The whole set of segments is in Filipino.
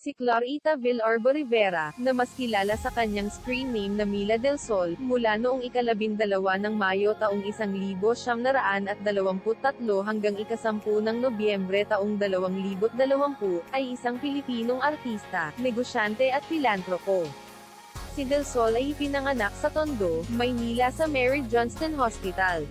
Si Clarita Villarbo Rivera, na mas kilala sa kanyang screen name na Mila Del Sol, mula noong ika-12 ng Mayo taong 1923 hanggang ika-10 ng Nobyembre taong 2020, ay isang Pilipinong artista, negosyante at pilantropo. Si Del Sol ay ipinanganak sa Tondo, Maynila sa Mary Johnston Hospital.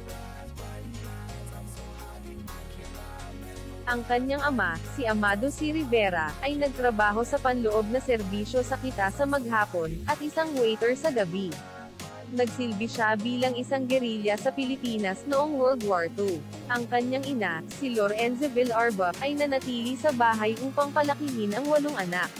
Ang kanyang ama, si Amado C. Rivera, ay nagtrabaho sa panloob na serbisyo sa kita sa maghapon, at isang waiter sa gabi. Nagsilbi siya bilang isang gerilya sa Pilipinas noong World War II. Ang kanyang ina, si Lorenza Villarbo, ay nanatili sa bahay upang palakihin ang 8 anak.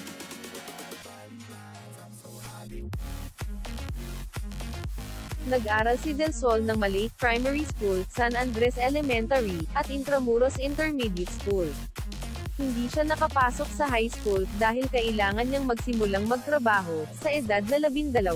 Nag-aral si Del Sol ng Malate Primary School, San Andres Elementary, at Intramuros Intermediate School. Hindi siya nakapasok sa high school, dahil kailangan niyang magsimulang magtrabaho, sa edad na 12.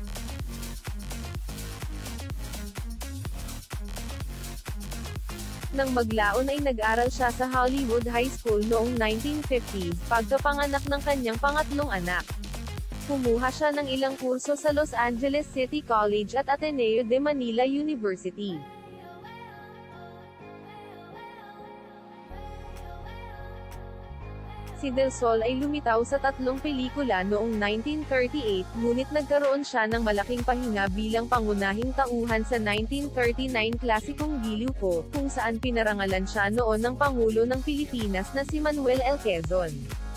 Nang maglaon ay nag-aral siya sa Hollywood High School noong 1950s, pagkapanganak ng kanyang pangatlong anak. Kumuha siya ng ilang kurso sa Los Angeles City College at Ateneo de Manila University. Si Del Sol ay lumitaw sa 3 pelikula noong 1938, ngunit nagkaroon siya ng malaking pahinga bilang pangunahing tauhan sa 1939 klasikong Giliw Ko, kung saan pinarangalan siya noon ng Pangulo ng Pilipinas na si Manuel L. Quezon.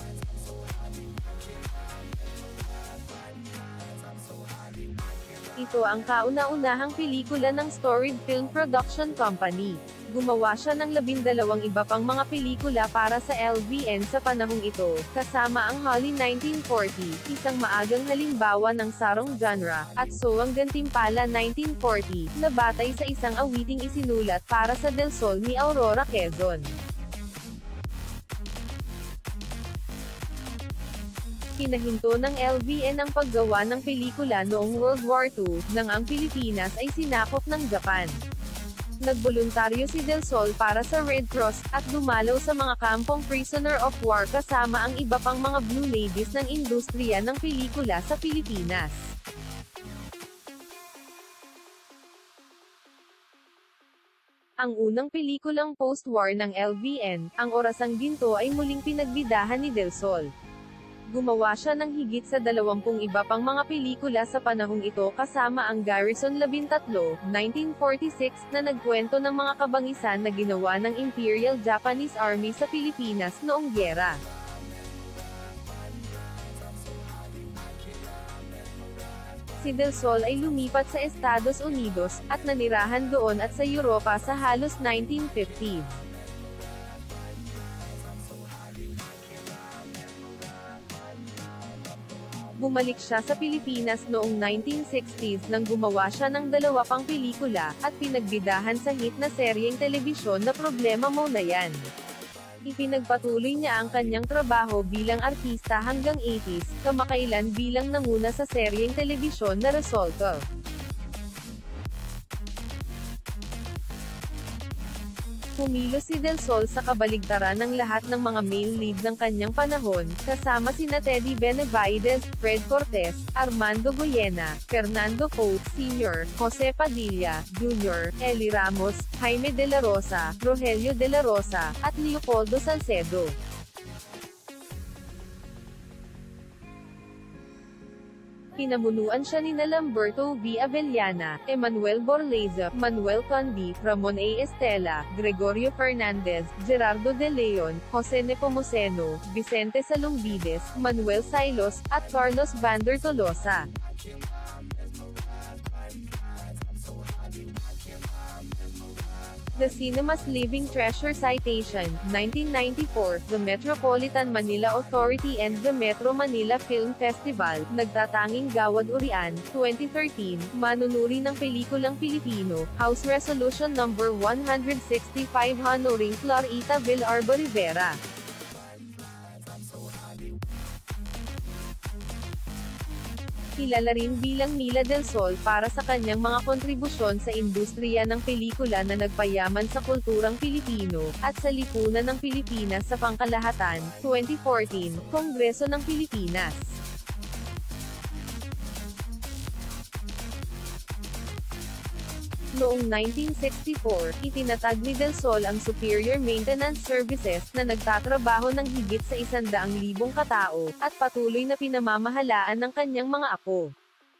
Ito ang kauna-unahang pelikula ng Storied Film Production Company. Gumawa siya ng 12 iba pang mga pelikula para sa LVN sa panahong ito, kasama ang Holly 1940, isang maagang halimbawa ng sarong genre, at So Ang Gantimpala 1940, na batay sa isang awiting isinulat para sa Del Sol ni Aurora Quezon. Pinahinto ng LVN ang paggawa ng pelikula noong World War II, nang ang Pilipinas ay sinakop ng Japan. Nagboluntaryo si Del Sol para sa Red Cross, at dumalaw sa mga kampong prisoner of war kasama ang iba pang mga blue ladies ng industriya ng pelikula sa Pilipinas. Ang unang pelikulang post-war ng LVN, Ang Orasang Ginto, ay muling pinagbidahan ni Del Sol. Gumawa siya ng higit sa 20 iba pang mga pelikula sa panahong ito kasama ang Garrison 13, 1946, na nagkwento ng mga kabangisan na ginawa ng Imperial Japanese Army sa Pilipinas noong gyera. Si Del Sol ay lumipat sa Estados Unidos, at nanirahan doon at sa Europa sa halos 1950s. Bumalik siya sa Pilipinas noong 1960s nang gumawa siya ng 2 pang pelikula, at pinagbidahan sa hit na seryeng telebisyon na Problema Mo Na Yan. Ipinagpatuloy niya ang kanyang trabaho bilang artista hanggang 80s, kamakailan bilang nanguna sa seryeng telebisyon na Resolto. Kumilos si Del Sol sa kabaligtaran ng lahat ng mga male lead ng kanyang panahon, kasama sina Teddy Benavides, Fred Cortez, Armando Goyena, Fernando Poe, Sr., Jose Padilla, Jr., Eli Ramos, Jaime de la Rosa, Rogelio de la Rosa, at Leopoldo Salcedo. Pinamunuan siya ni Lamberto V. Avellana, Emmanuel Borleza, Manuel Condi, Ramon A. Estela, Gregorio Fernandez, Gerardo De Leon, Jose Nepomuceno, Vicente Salombides, Manuel Silos, at Carlos Vander Tolosa. The Cinema's Living Treasure Citation, 1994, the Metropolitan Manila Authority and the Metro Manila Film Festival, Nagtatanging Gawad Urian, 2013, manunuri ng pelikulang Pilipino, House Resolution No. 165 honoring Clarita Villarbo Rivera. Kilala rin bilang Mila del Sol para sa kanyang mga kontribusyon sa industriya ng pelikula na nagpayaman sa kulturang Pilipino, at sa lipunan ng Pilipinas sa pangkalahatan. 2014, Kongreso ng Pilipinas. Noong 1964, itinatag ni Del Sol ang Superior Maintenance Services, na nagtatrabaho ng higit sa 100,000 katao, at patuloy na pinamamahalaan ng kanyang mga apo.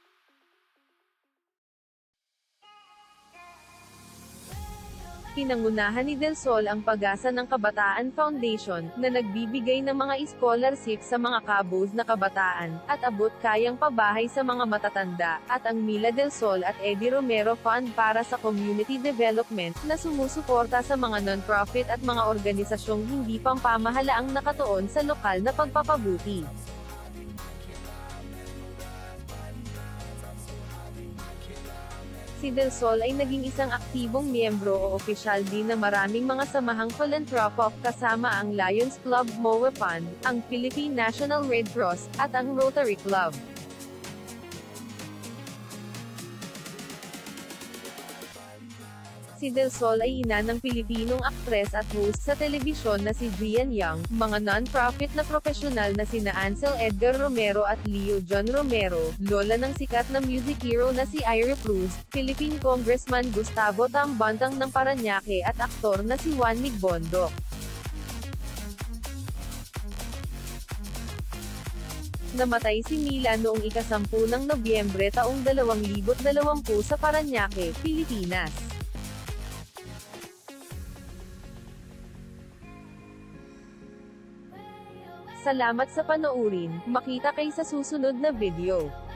Pinangunahan ni Del Sol ang Pag-asa ng Kabataan Foundation, na nagbibigay ng mga scholarship sa mga kabos na kabataan, at abot-kayang pabahay sa mga matatanda, at ang Mila del Sol at Eddie Romero Fund para sa Community Development, na sumusuporta sa mga non-profit at mga organisasyong hindi pampamahalaang nakatuon sa lokal na pagpapabuti. Si Del Sol ay naging isang aktibong miyembro o opisyal din na maraming mga samahang philanthropic kasama ang Lions Club MOA Fund, ang Philippine National Red Cross, at ang Rotary Club. Si Del Sol ay ina ng Pilipinong aktres at host sa telebisyon na si Brian Young, mga non-profit na profesional na sina Ansel Edgar Romero at Leo John Romero, lola ng sikat na music hero na si Ira Cruz, Philippine Congressman Gustavo Tambantang ng Parañaque at aktor na si Juan Miguel. Namatay si Mila noong ika-10 ng Nobyembre taong 2020 sa Parañaque, Pilipinas. Salamat sa panoorin, makita kayo sa susunod na video.